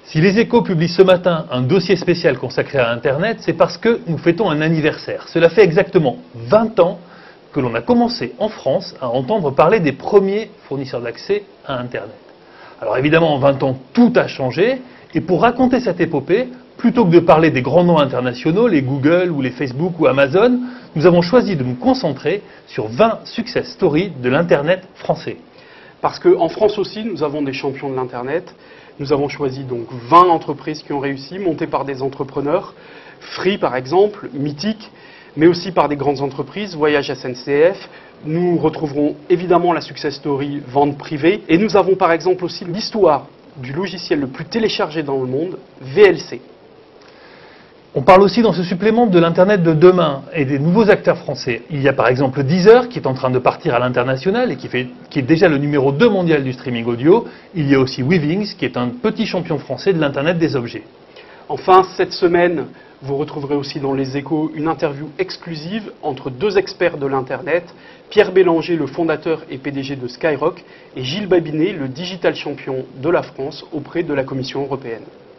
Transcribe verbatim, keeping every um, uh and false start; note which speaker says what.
Speaker 1: Si les Échos publient ce matin un dossier spécial consacré à Internet, c'est parce que nous fêtons un anniversaire. Cela fait exactement vingt ans que l'on a commencé en France à entendre parler des premiers fournisseurs d'accès à Internet. Alors évidemment, en vingt ans, tout a changé, et pour raconter cette épopée, plutôt que de parler des grands noms internationaux, les Google ou les Facebook ou Amazon, nous avons choisi de nous concentrer sur vingt success stories de l'Internet français.
Speaker 2: Parce qu'en France aussi, nous avons des champions de l'Internet. Nous avons choisi donc vingt entreprises qui ont réussi, montées par des entrepreneurs. Free, par exemple, Mythique, mais aussi par des grandes entreprises, Voyage S N C F. Nous retrouverons évidemment la success story vente privée. Et nous avons par exemple aussi l'histoire du logiciel le plus téléchargé dans le monde, V L C.
Speaker 1: On parle aussi dans ce supplément de l'Internet de demain et des nouveaux acteurs français. Il y a par exemple Deezer qui est en train de partir à l'international et qui, fait, qui est déjà le numéro deux mondial du streaming audio. Il y a aussi Weavings qui est un petit champion français de l'Internet des objets.
Speaker 2: Enfin, cette semaine, vous retrouverez aussi dans les Échos une interview exclusive entre deux experts de l'Internet, Pierre Bélanger, le fondateur et P D G de Skyrock, et Gilles Babinet, le digital champion de la France auprès de la Commission européenne.